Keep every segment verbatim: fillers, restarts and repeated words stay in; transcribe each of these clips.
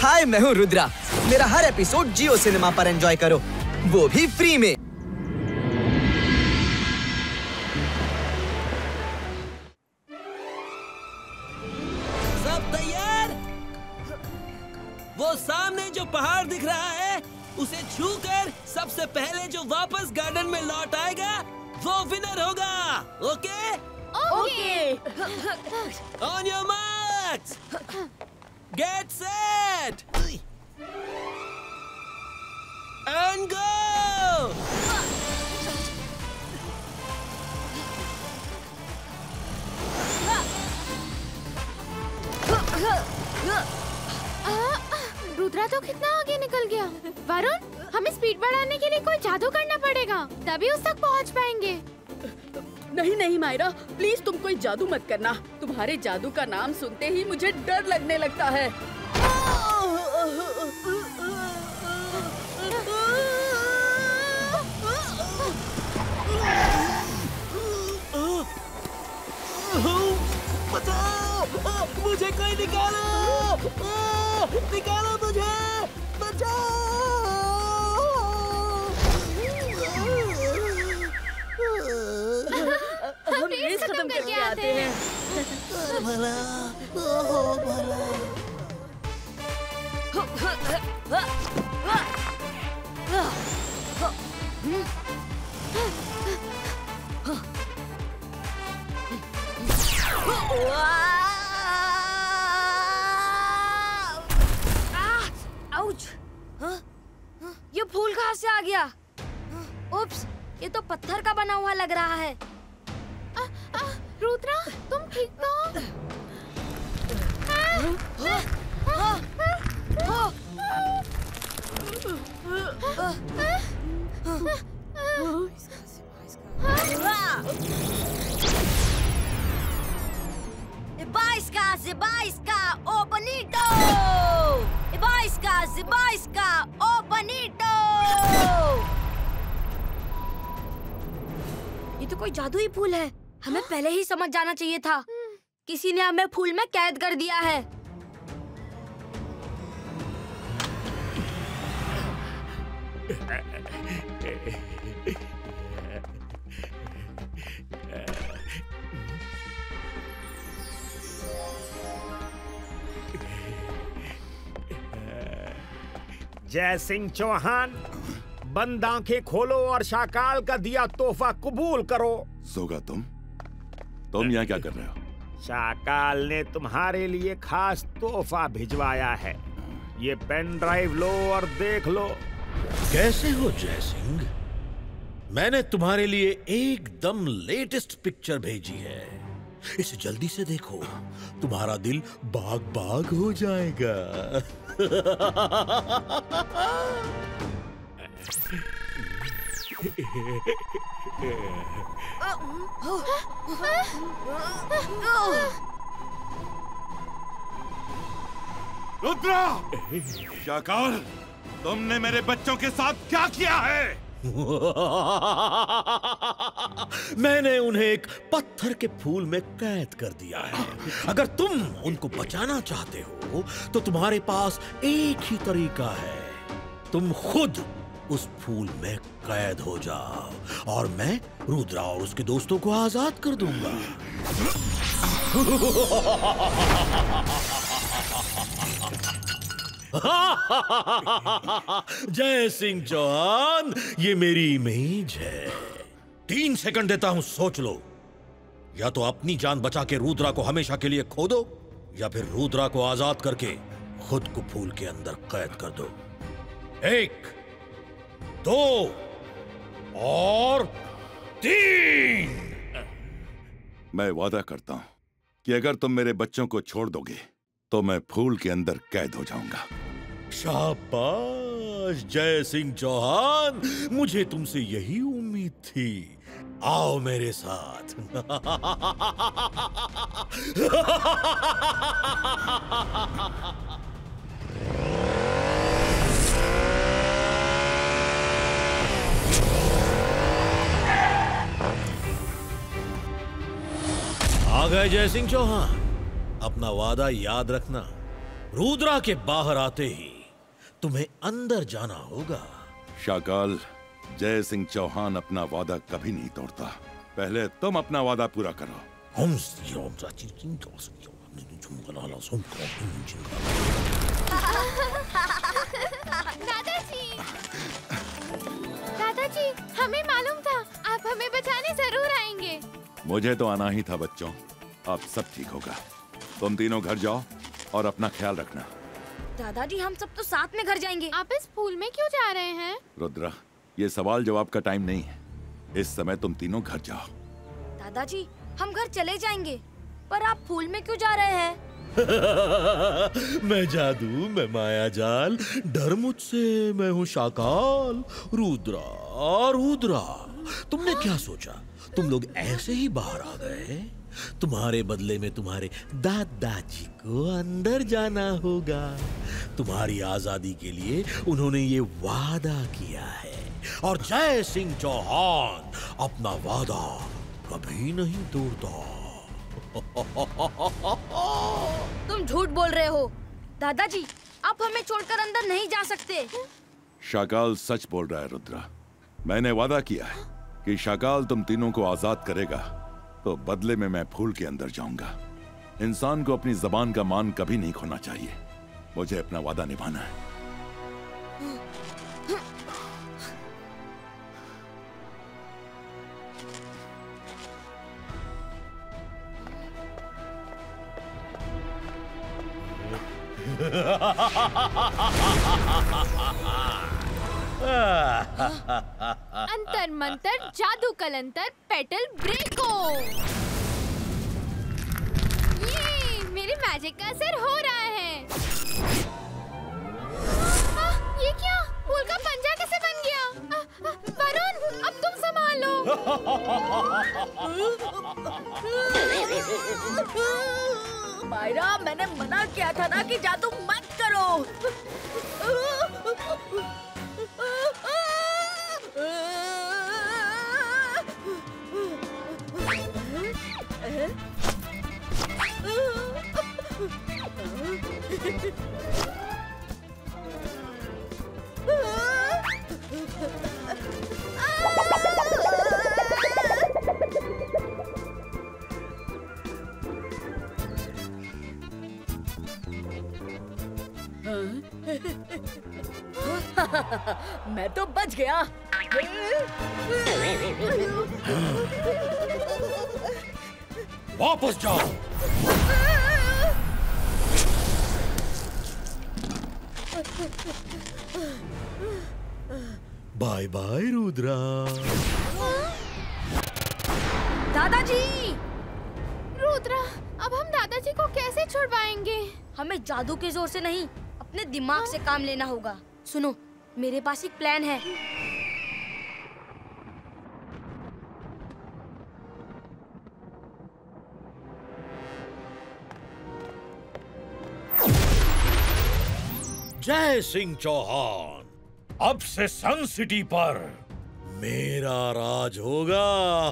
हाय, मैं हूँ रुद्रा। मेरा हर एपिसोड जियो सिनेमा पर एंजॉय करो, वो भी फ्री में। सब तैयार? वो सामने जो पहाड़ दिख रहा है, उसे छूकर सबसे पहले जो वापस गार्डन में लौट आएगा, वो विनर होगा। Okay? Okay. On your marks, get set and go. Rudra तो कितना आगे निकल गया। वरुण, हमें स्पीड बढ़ाने के लिए कोई जादू करना पड़ेगा, तभी उस तक पहुंच पाएंगे। नहीं नहीं मायरा, प्लीज तुम कोई जादू मत करना। तुम्हारे जादू का नाम सुनते ही मुझे डर लगने लगता है। बचाओ! मुझे कोई निकालो! निकालो मुझे! बचाओ! हम रेस खत्म करके आते हैं। भला, ओहो भला। आउच! ये फूल कहाँ से आ गया? उप्स, ये तो पत्थर का बना हुआ लग रहा है। आ, आ, रुद्रा, तुम ठीक तो? Ibaiska, Zibaiska, oh bonito! Ibaiska, Zibaiska, oh bonito! ये तो कोई जादुई फूल है। हमें पहले ही समझ जाना चाहिए था। किसी ने हमें फूल में कैद कर दिया है। जय सिंह चौहान, बंद आंखें खोलो और शाकाल का दिया तोहफा कबूल करो। सोगा तुम तुम यहाँ क्या कर रहे हो? शाकाल ने तुम्हारे लिए खास तोहफा भिजवाया है। ये पेन ड्राइव लो और देख लो। कैसे हो जय सिंह? मैंने तुम्हारे लिए एकदम लेटेस्ट पिक्चर भेजी है। इसे जल्दी से देखो, तुम्हारा दिल बाग बाग हो जाएगा। रुद्रा! शाकाल, तुमने मेरे बच्चों के साथ क्या किया है? मैंने उन्हें एक पत्थर के फूल में कैद कर दिया है। अगर तुम उनको बचाना चाहते हो तो तुम्हारे पास एक ही तरीका है। तुम खुद उस फूल में कैद हो जाओ और मैं रुद्रा और उसके दोस्तों को आजाद कर दूंगा। जय सिंह चौहान, ये मेरी इमेज है। तीन सेकंड देता हूं, सोच लो। या तो अपनी जान बचा के रुद्रा को हमेशा के लिए खो दो, या फिर रुद्रा को आजाद करके खुद को फूल के अंदर कैद कर दो। एक, दो और तीन। मैं वादा करता हूं कि अगर तुम मेरे बच्चों को छोड़ दोगे तो मैं फूल के अंदर कैद हो जाऊंगा। शाबाश जय सिंह चौहान, मुझे तुमसे यही उम्मीद थी। आओ मेरे साथ। आ गए जय सिंह चौहान, अपना वादा याद रखना। रुद्रा के बाहर आते ही तुम्हें अंदर जाना होगा। शाकाल, जय सिंह चौहान अपना वादा कभी नहीं तोड़ता। पहले तुम अपना वादा पूरा करो। हम दादाजी, दादाजी, हमें मालूम था आप हमें बचाने जरूर आएंगे। मुझे तो आना ही था बच्चों। अब सब ठीक होगा। तुम तीनों घर जाओ और अपना ख्याल रखना। दादाजी, हम सब तो साथ में घर जाएंगे। आप इस पूल में क्यों जा रहे हैं? रुद्रा, ये सवाल जवाब का टाइम नहीं है। इस समय तुम तीनों घर जाओ। दादाजी, हम घर चले जाएंगे, पर आप पूल में क्यों जा रहे हैं? मैं जादू, मैं माया जाल, डर मुझसे, मैं हूँ शाकाल। रुद्रा, रुद्रा, तुमने क्या सोचा तुम लोग ऐसे ही बाहर आ गए? तुम्हारे बदले में तुम्हारे दादाजी को अंदर जाना होगा। तुम्हारी आजादी के लिए उन्होंने ये वादा किया है और जय सिंह चौहान अपना वादा कभी नहीं तोड़ता। तुम झूठ बोल रहे हो। दादाजी, आप हमें छोड़कर अंदर नहीं जा सकते। शाकाल सच बोल रहा है रुद्रा। मैंने वादा किया है कि शाकाल तुम तीनों को आजाद करेगा, तो बदले में मैं फूल के अंदर जाऊंगा। इंसान को अपनी जबान का मान कभी नहीं खोना चाहिए। मुझे अपना वादा निभाना है। अंतर मंतर जादू कलंतर पेटल ब्रेको। ये मेरे मैजिक का असर हो रहा है। आ, ये क्या? फूल का पंजा कैसे बन गया? आ, आ, वरुण, अब तुम संभालो। मायरा, मैंने मना किया था ना कि जादू मत करो। मैं तो बच गया। वापस जाओ। Bye bye Rudra. दादाजी! रुद्रा, अब हम दादाजी को कैसे छुड़वाएंगे? हमें जादू के जोर से नहीं, अपने दिमाग से काम लेना होगा। सुनो, मेरे पास एक प्लान है। जय सिंह चौहान, अब से सन सिटी पर मेरा राज होगा।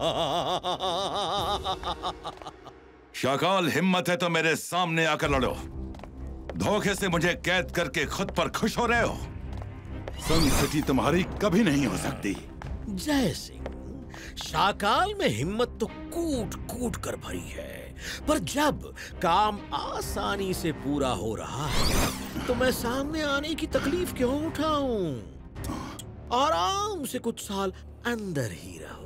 शाकाल, हिम्मत है तो मेरे सामने आकर लड़ो। धोखे से मुझे कैद करके खुद पर खुश हो रहे हो। सन सिटी तुम्हारी कभी नहीं हो सकती। जय सिंह, शाकाल में हिम्मत तो कूट कूट कर भरी है, पर जब काम आसानी से पूरा हो रहा है तो मैं सामने आने की तकलीफ क्यों उठाऊं? आराम से कुछ साल अंदर ही रहो।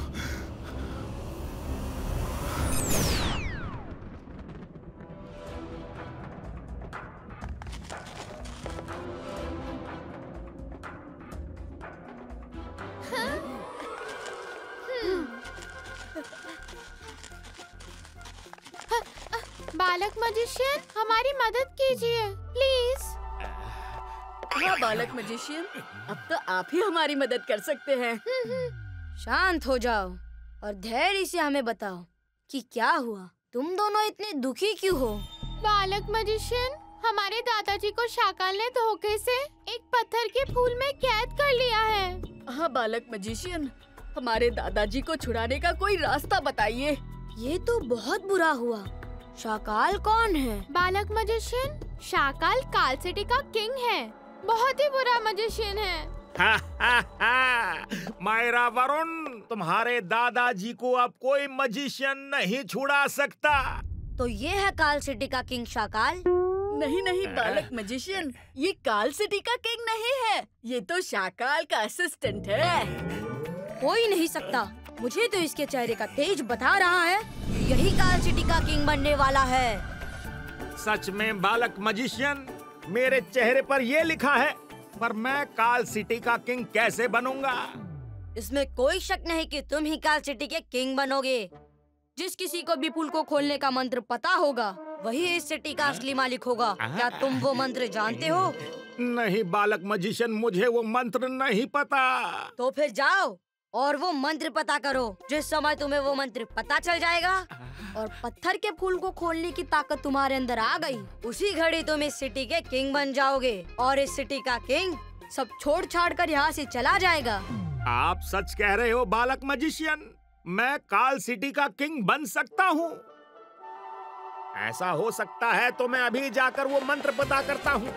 बालक मजिशियन, हमारी मदद कीजिए प्लीज। हाँ बालक मजिशियन, अब तो आप ही हमारी मदद कर सकते हैं। शांत हो जाओ और धैर्य से हमें बताओ कि क्या हुआ। तुम दोनों इतने दुखी क्यों हो? बालक मजिशियन, हमारे दादाजी को शाकाल ने धोखे से एक पत्थर के फूल में कैद कर लिया है। हाँ बालक मजिशियन, हमारे दादाजी को छुड़ाने का कोई रास्ता बताइए। ये तो बहुत बुरा हुआ। शाकाल कौन है? बालक मजिशियन, शाकाल काल सिटी का किंग है, बहुत ही बुरा मैजिशियन है। हा, हा, हा। मायरा वरुण, तुम्हारे दादाजी को अब कोई मैजिशियन नहीं छुड़ा सकता। तो ये है काल सिटी का किंग शाकाल। नहीं नहीं बालक मैजिशियन, ये काल सिटी का किंग नहीं है, ये तो शाकाल का असिस्टेंट है। हो ही नहीं सकता, मुझे तो इसके चेहरे का तेज बता रहा है यही काल सिटी का किंग बनने वाला है। सच में बालक मैजिशियन, मेरे चेहरे पर ये लिखा है, पर मैं काल सिटी का किंग कैसे बनूंगा? इसमें कोई शक नहीं कि तुम ही काल सिटी के किंग बनोगे। जिस किसी को भी पुल को खोलने का मंत्र पता होगा वही इस सिटी का असली मालिक होगा। क्या तुम वो मंत्र जानते हो? नहीं बालक मैजिशियन, मुझे वो मंत्र नहीं पता। तो फिर जाओ और वो मंत्र पता करो। जिस समय तुम्हें वो मंत्र पता चल जाएगा और पत्थर के फूल को खोलने की ताकत तुम्हारे अंदर आ गई, उसी घड़ी तुम इस सिटी के किंग बन जाओगे और इस सिटी का किंग सब छोड़ छाड़ कर यहाँ से चला जाएगा। आप सच कह रहे हो बालक मैजिशियन, मैं काल सिटी का किंग बन सकता हूँ? ऐसा हो सकता है तो मैं अभी जाकर वो मंत्र पता करता हूँ।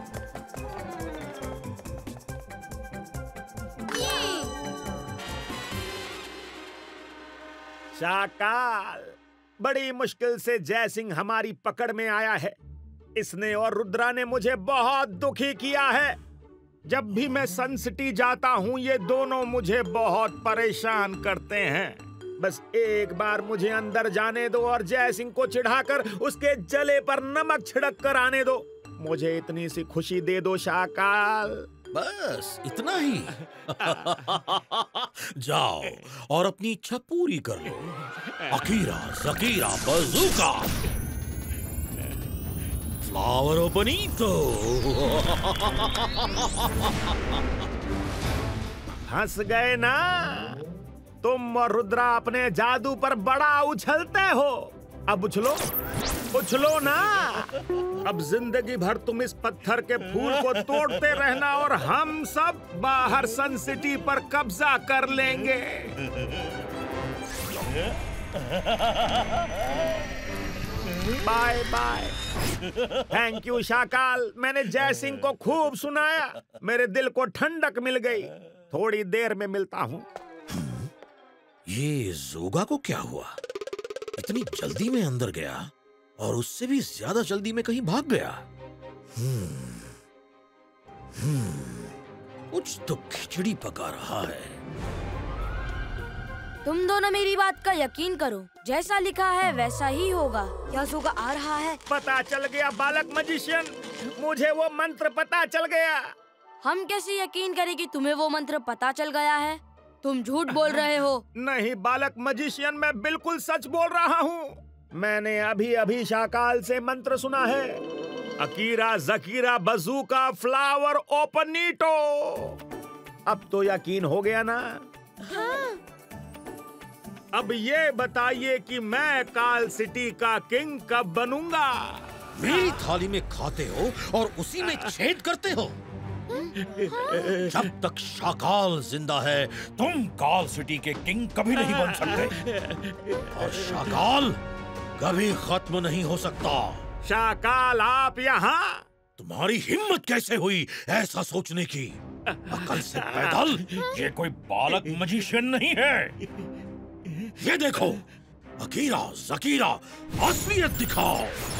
शाकाल, बड़ी मुश्किल से जय सिंह हमारी पकड़ में आया है। इसने और रुद्रा ने मुझे बहुत दुखी किया है। जब भी मैं सन सिटी जाता हूँ ये दोनों मुझे बहुत परेशान करते हैं। बस एक बार मुझे अंदर जाने दो और जय सिंह को चिढ़ाकर उसके जले पर नमक छिड़क कर आने दो। मुझे इतनी सी खुशी दे दो शाकाल। बस इतना ही? जाओ और अपनी इच्छा पूरी कर लो। अकीरा जकीरा बजूका फ्लावर ओपनीतो। हंस गए ना? तुम और रुद्रा अपने जादू पर बड़ा उछलते हो। अब उछलो उछलो ना। अब जिंदगी भर तुम इस पत्थर के फूल को तोड़ते रहना और हम सब बाहर सन सिटी पर कब्जा कर लेंगे। Bye bye. Thank you Shakal, मैंने जय सिंह को खूब सुनाया। मेरे दिल को ठंडक मिल गई। थोड़ी देर में मिलता हूँ। ये जोगा को क्या हुआ? इतनी जल्दी में अंदर गया और उससे भी ज्यादा जल्दी में कहीं भाग गया। हम्म, हम्म, कुछ तो खिचड़ी पका रहा है। तुम दोनों मेरी बात का यकीन करो, जैसा लिखा है वैसा ही होगा। क्या जोगा आ रहा है? पता चल गया बालक मैजिशियन, मुझे वो मंत्र पता चल गया। हम कैसे यकीन करें कि तुम्हें वो मंत्र पता चल गया है? तुम झूठ बोल रहे हो। नहीं बालक मैजिशियन, मैं बिल्कुल सच बोल रहा हूँ। मैंने अभी अभी शाकाल से मंत्र सुना है, अकीरा जकीरा बजूका फ्लावर ओपनीटो। अब तो यकीन हो गया ना? हाँ। अब ये बताइए कि मैं काल सिटी का किंग कब बनूंगा? मेरी थाली में खाते हो और उसी में छेद करते हो। जब तक शाकाल जिंदा है तुम काल सिटी के किंग कभी नहीं बन सकते और शाकाल कभी खत्म नहीं हो सकता। शाकाल आप यहाँ? तुम्हारी हिम्मत कैसे हुई ऐसा सोचने की? अकल से पैदल ये कोई बालक मैजिशियन नहीं है। ये देखो अकीरा जकीरा असलियत दिखाओ।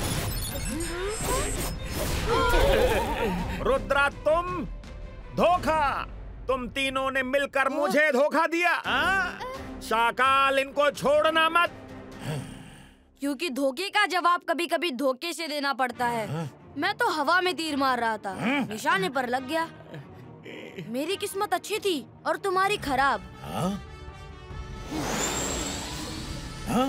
रुद्रा तुम धोखा, तुम तीनों ने मिलकर मुझे धोखा दिया। आ? शाकाल इनको छोड़ना मत। क्योंकि धोखे का जवाब कभी कभी धोखे से देना पड़ता है। मैं तो हवा में तीर मार रहा था, निशाने पर लग गया। मेरी किस्मत अच्छी थी और तुम्हारी खराब। हाँ? हाँ?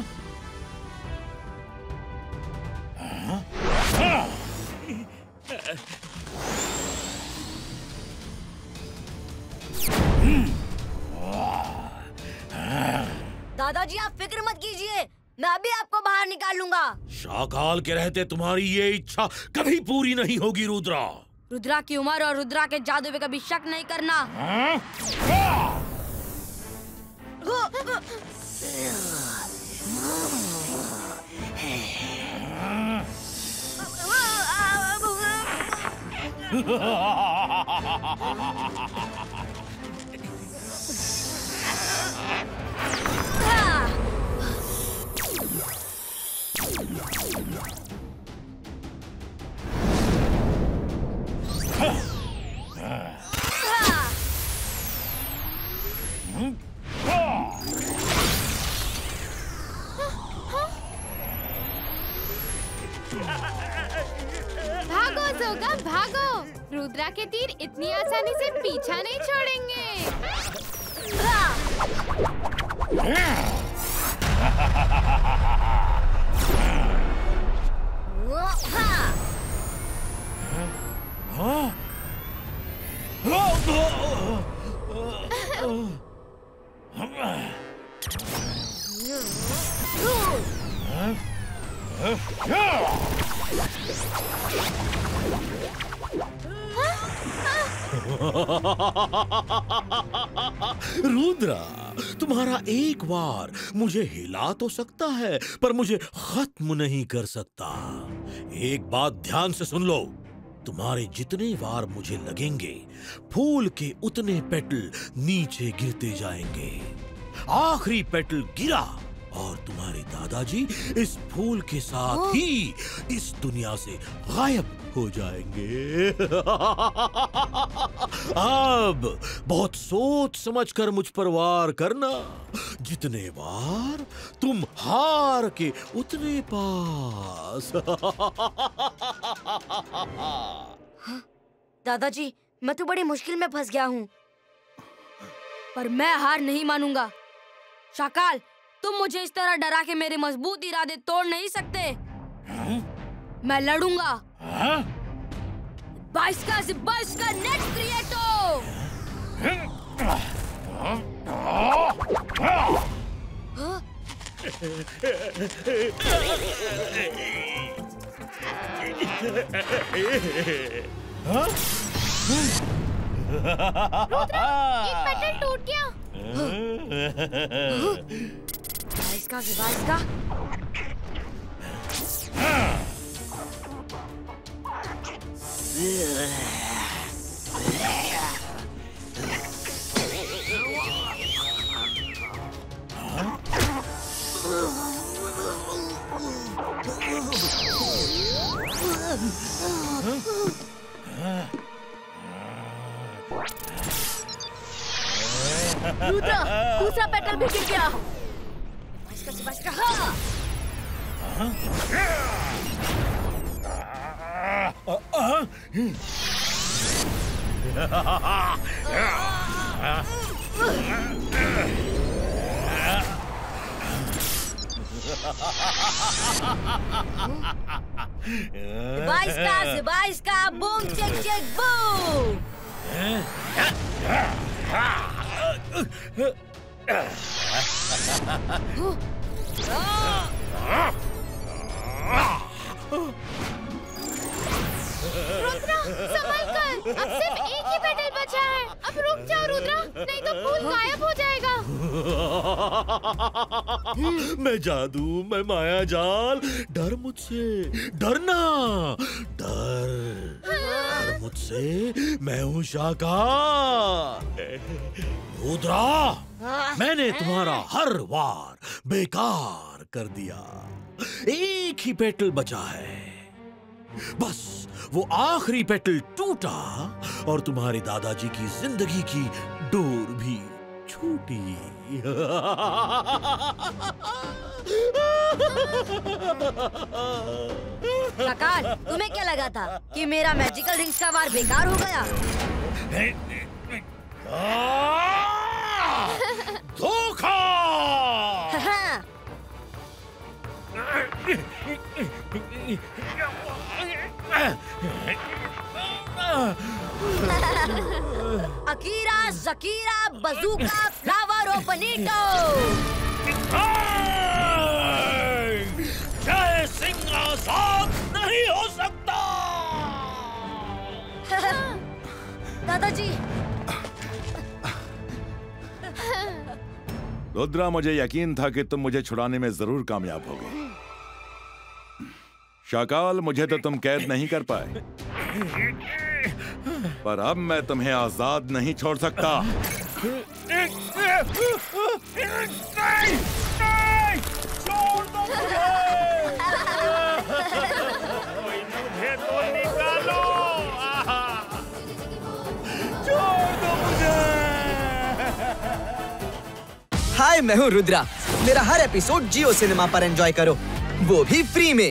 हाँ? दादाजी आप फिक्र मत कीजिए, मैं अभी आपको बाहर निकाल लूंगा। शाकाल के रहते तुम्हारी ये इच्छा कभी पूरी नहीं होगी रुद्रा। रुद्रा की उम्र और रुद्रा के जादू पे कभी शक नहीं करना। भागो जोगा भागो, रुद्रा के तीर इतनी आसानी से पीछा नहीं छोड़ेंगे। रुद्रा, तुम्हारा एक वार मुझे हिला तो सकता है, पर मुझे खत्म नहीं कर सकता। एक बात ध्यान से सुन लो, तुम्हारे जितने वार मुझे लगेंगे, फूल के उतने पेटल नीचे गिरते जाएंगे। आखिरी पेटल गिरा और तुम्हारे दादाजी इस फूल के साथ ही इस दुनिया से गायब हो जाएंगे। अब बहुत सोच समझकर मुझ पर वार करना। जितने वार तुम हार के उतने पास। दादाजी, मैं तो बड़ी मुश्किल में फंस गया हूँ, पर मैं हार नहीं मानूंगा। शाकाल, तुम मुझे इस तरह डरा के मेरे मजबूत इरादे तोड़ नहीं सकते। मैं लड़ूंगा। बाईस का बाईस का नेट क्रिएटो। एक पेटल टूट गया। बाईस का बाईस का रुद्रा, दूसरा पेटल भी गिर गया। बाईस का बाईस का हाँ। बाईस का बाईस का boom check check boom. Rudra, संभल कर, अब सिर्फ एक ही पेटल बचा है। अब रुक जाओ रुद्रा, नहीं तो फूल गायब हो जाएगा। मैं जादू, मैं माया जाल, डर मुझसे, डरना, डर, डर मुझसे, मैं हूँ शाकाल। रुद्रा, मैंने तुम्हारा हर वार बेकार कर दिया। एक ही पेटल बचा है, बस वो आखिरी पेटल टूटा और तुम्हारे दादाजी की जिंदगी की डोर भी छूटी। शाकाल, तुम्हें क्या लगा था कि मेरा मैजिकल रिंग्स का वार बेकार हो गया? धोखा! अकीरा, जकीरा, बजूका, फ्लावर ओपनीटो। जय सिंह आजाद नहीं हो सकता। दादाजी, रुद्रा, मुझे यकीन था कि तुम मुझे छुड़ाने में जरूर कामयाब होगे। शाकाल, मुझे तो तुम कैद नहीं कर पाए। पर अब मैं तुम्हें आजाद नहीं छोड़ सकता। नहीं, नहीं, छोड़ दो मुझे। कोई मुझे तो निकालो। छोड़ दो मुझे। हाय, मैं हूँ रुद्रा। मेरा हर एपिसोड जियो सिनेमा पर एंजॉय करो, वो भी फ्री में।